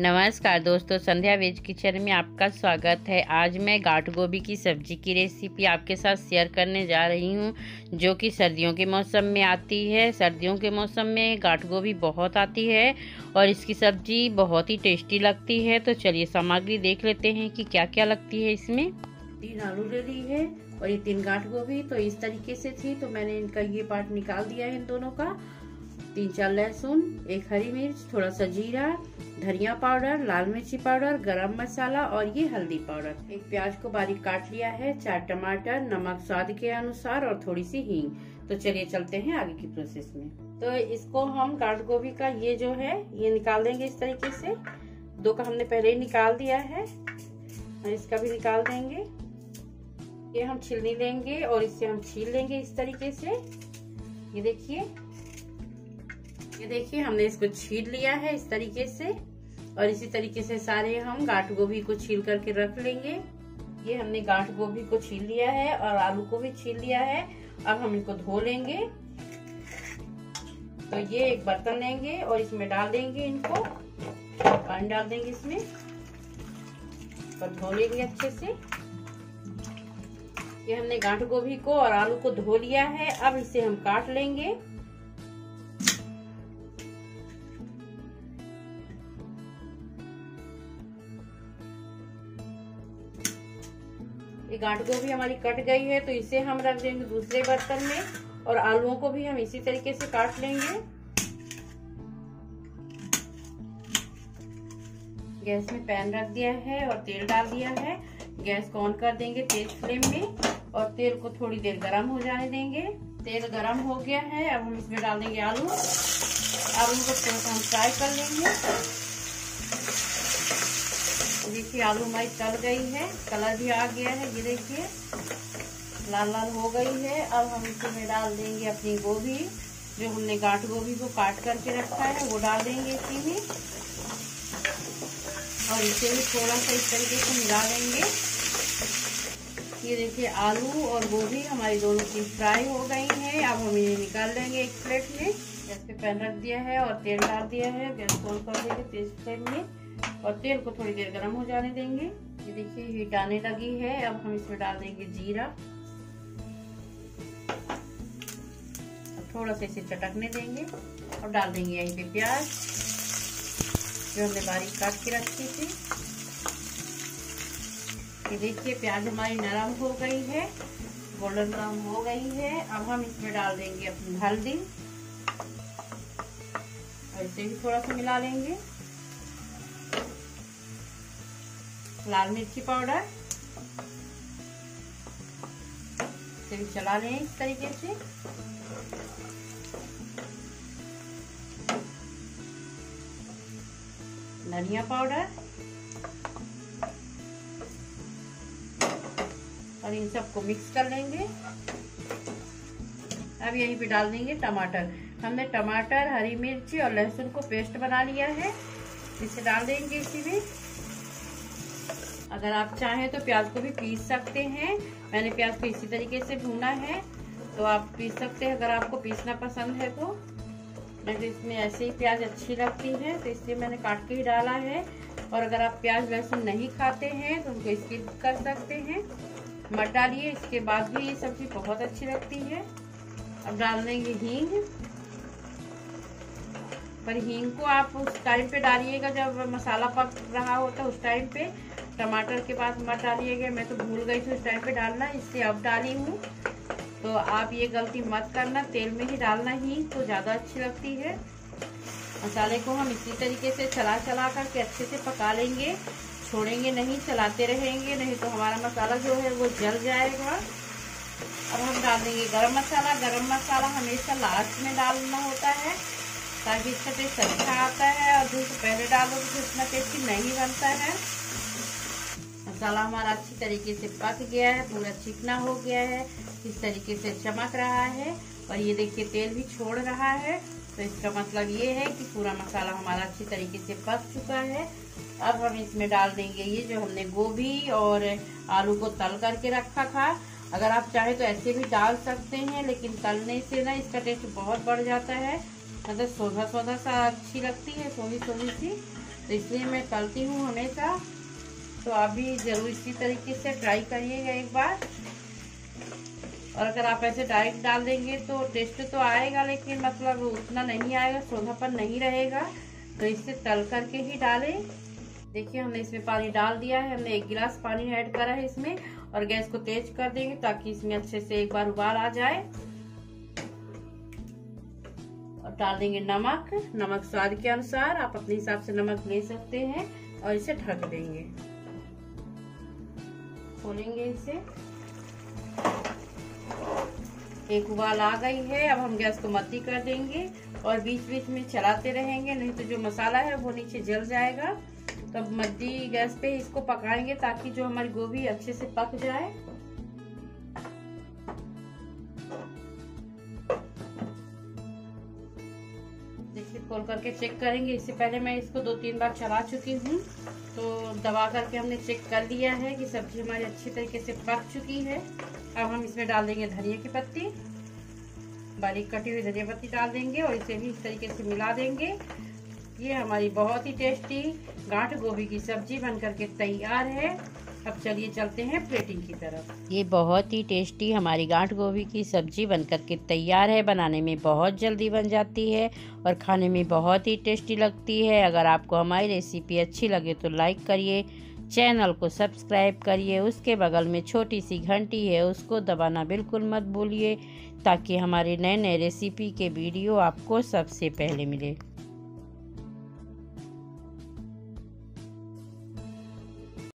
नमस्कार दोस्तों, संध्या veg kitchen में आपका स्वागत है। आज मैं गांठ गोभी की सब्जी की रेसिपी आपके साथ शेयर करने जा रही हूं, जो कि सर्दियों के मौसम में आती है। सर्दियों के मौसम में गांठ गोभी बहुत आती है और इसकी सब्जी बहुत ही टेस्टी लगती है। तो चलिए सामग्री देख लेते हैं कि क्या क्या लगती है इसमें। 3 आलू ले ली है और ये 3 गांठ गोभी तो इस तरीके से थी, तो मैंने इनका ये पार्ट निकाल दिया है इन दोनों का। 3-4 लहसुन, 1 हरी मिर्च, थोड़ा सा जीरा, धनिया पाउडर, लाल मिर्ची पाउडर, गरम मसाला और ये हल्दी पाउडर। 1 प्याज को बारीक काट लिया है, 4 टमाटर, नमक स्वाद के अनुसार और थोड़ी सी हींग। तो चलिए चलते हैं आगे की प्रोसेस में। तो इसको हम गांठ गोभी का ये जो है ये निकाल देंगे इस तरीके से। 2 का हमने पहले ही निकाल दिया है और इसका भी निकाल देंगे। ये हम छीलनी लेंगे और इससे हम छील लेंगे इस तरीके से। ये देखिए हमने इसको छील लिया है इस तरीके से और इसी तरीके से सारे हम गांठ गोभी को छील करके रख लेंगे। ये हमने गांठ गोभी को छील लिया है और आलू को भी छील लिया है। अब हम इनको धो लेंगे। तो ये एक बर्तन लेंगे और इसमें डाल देंगे इनको, पानी डाल देंगे इसमें और धो लेंगे अच्छे से। ये हमने गांठ गोभी को और आलू को धो लिया है। अब इसे हम काट लेंगे। ये गांठ गोभी हमारी कट गई है तो इसे हम रख देंगे दूसरे बर्तन में और आलूओं को भी हम इसी तरीके से काट लेंगे। गैस में पैन रख दिया है और तेल डाल दिया है। गैस को ऑन कर देंगे तेज फ्लेम में और तेल को थोड़ी देर गरम हो जाने देंगे। तेल गरम हो गया है। अब हम इसमें डाल देंगे आलू। आलू को थोड़ा सा हम फ्राई कर लेंगे। देखिए आलू हमारी तल गई है, कलर भी आ गया है। ये देखिए लाल लाल हो गई है। अब हम इसमें डाल देंगे अपनी गोभी, जो हमने गांठ गोभी को काट करके रखा है वो डाल देंगे इसी में और इसे भी थोड़ा सा इस तरीके से मिला देंगे। ये देखिए आलू और गोभी हमारी दोनों चीज फ्राई हो गई हैं। अब हम इन्हें निकाल लेंगे एक प्लेट में। गैस पे पैन रख दिया है और तेल डाल दिया है। गैस को ऑन कर देंगे तेज फ्लेम में और तेल को थोड़ी देर गर्म हो जाने देंगे। ये देखिए हीट आने लगी है। अब हम इसमें डाल देंगे जीरा और थोड़ा सा इसे चटकने देंगे और डाल देंगे यहीं पे प्याज, जो हमने बारीक काट के रखी थी। ये देखिए प्याज हमारी नरम हो गई है, गोल्डन ब्राउन हो गई है। अब हम इसमें डाल देंगे अपनी हल्दी और इसे भी थोड़ा सा मिला लेंगे। लाल मिर्ची पाउडर इसे भी चला लें इस तरीके से। धनिया पाउडर और इन सबको मिक्स कर लेंगे। अब यहीं पे डाल देंगे टमाटर। हमने टमाटर, हरी मिर्ची और लहसुन को पेस्ट बना लिया है, इसे डाल देंगे इसी में। अगर आप चाहें तो प्याज को भी पीस सकते हैं। मैंने प्याज को इसी तरीके से भूना है, तो आप पीस सकते हैं अगर आपको पीसना पसंद है तो। मैं तो इसमें ऐसे ही प्याज अच्छी लगती है तो इसलिए मैंने काट के ही डाला है। और अगर आप प्याज लहसुन नहीं खाते हैं तो उनको स्किप कर सकते हैं, मत डालिए। इसके बाद भी ये सब्जी बहुत अच्छी लगती है। अब डाल देंगे हींग, पर हींग को आप उस टाइम पे डालिएगा जब मसाला पक रहा होता है, उस टाइम पे। टमाटर के बाद मत डालिएगा, मैं तो भूल गई थी उस टाइम पे डालना, इससे अब डाली हूँ। तो आप ये गलती मत करना, तेल में ही डालना हींग तो ज़्यादा अच्छी लगती है। मसाले को हम इसी तरीके से चला करके अच्छे से पका लेंगे, छोड़ेंगे नहीं, चलाते रहेंगे, नहीं तो हमारा मसाला जो है वो जल जाएगा। अब हम डाल देंगे गरम मसाला। गरम मसाला हमेशा लास्ट में डालना होता है ताकि इसका टेस्ट अच्छा आता है, और जो पहले डालो तो इतना टेस्टी नहीं बनता है। मसाला हमारा अच्छी तरीके से पक गया है, पूरा चिकना हो गया है, इस तरीके से चमक रहा है और ये देखिए तेल भी छोड़ रहा है। तो इसका मतलब ये है कि पूरा मसाला हमारा अच्छी तरीके से पक चुका है। अब हम इसमें डाल देंगे ये जो हमने गोभी और आलू को तल करके रखा था। अगर आप चाहे तो ऐसे भी डाल सकते हैं, लेकिन तलने से ना इसका टेस्ट बहुत बढ़ जाता है, मतलब सोधा सोधा सा अच्छी लगती है, सोधी सोधी सी। तो तो इसलिए मैं तलती हूँ हमेशा। तो आप भी ज़रूर इसी तरीके से ट्राई करिएगा एक बार। और अगर आप ऐसे डायरेक्ट डाल देंगे तो टेस्ट तो आएगा, लेकिन मतलब उतना नहीं आएगा, सोंधापन नहीं रहेगा। तो इससे तल करके ही डालें। देखिए हमने इसमें पानी डाल दिया है, हमने 1 गिलास पानी ऐड करा है इसमें। और गैस को तेज कर देंगे ताकि इसमें अच्छे से एक बार उबाल आ जाए। और डाल देंगे नमक। नमक स्वाद के अनुसार, आप अपने हिसाब से नमक ले सकते हैं। और इसे ढक देंगे, खोलेंगे इसे। एक उबाल आ गई है, अब हम गैस को मद्दी कर देंगे और बीच बीच में चलाते रहेंगे, नहीं तो जो मसाला है वो नीचे जल जाएगा। तब मद्दी गैस पे इसको पकाएंगे ताकि जो हमारी गोभी अच्छे से पक जाए। देखिए खोल करके चेक करेंगे। इससे पहले मैं इसको 2-3 बार चला चुकी हूँ, तो दबा करके हमने चेक कर लिया है कि सब्जी हमारी अच्छी तरीके से पक चुकी है। अब हम इसमें डाल देंगे धनिया की पत्ती, बारीक कटी हुई धनिया पत्ती डाल देंगे और इसे भी इस तरीके से मिला देंगे। ये हमारी बहुत ही टेस्टी गांठ गोभी की सब्जी बनकर के तैयार है। अब चलिए चलते हैं प्लेटिंग की तरफ। ये बहुत ही टेस्टी हमारी गांठ गोभी की सब्जी बनकर के तैयार है। बनाने में बहुत जल्दी बन जाती है और खाने में बहुत ही टेस्टी लगती है। अगर आपको हमारी रेसिपी अच्छी लगे तो लाइक करिए, चैनल को सब्सक्राइब करिए। उसके बगल में छोटी सी घंटी है, उसको दबाना बिल्कुल मत भूलिए ताकि हमारे नए नए रेसिपी के वीडियो आपको सबसे पहले मिले।